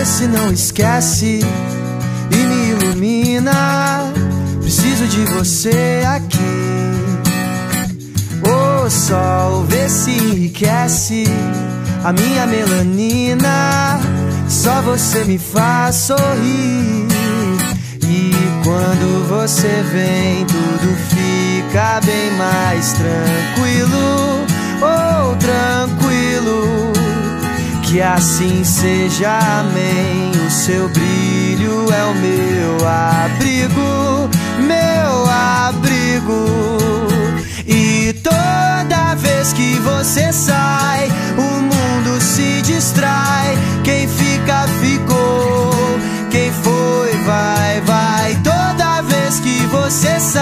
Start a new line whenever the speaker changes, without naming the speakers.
vê se não esquece e me ilumina. Preciso de você aqui. O sol vê se enriquece a minha melanina. Só você me faz sorrir. E quando você vem, tudo fica bem mais tranquilo. Oh, tranquilo. Que assim seja, amém. O seu brilho é o meu abrigo, meu abrigo. E toda vez que você sai, o mundo se distrai. Quem fica, ficou. Quem foi, vai, vai. Toda vez que você sai,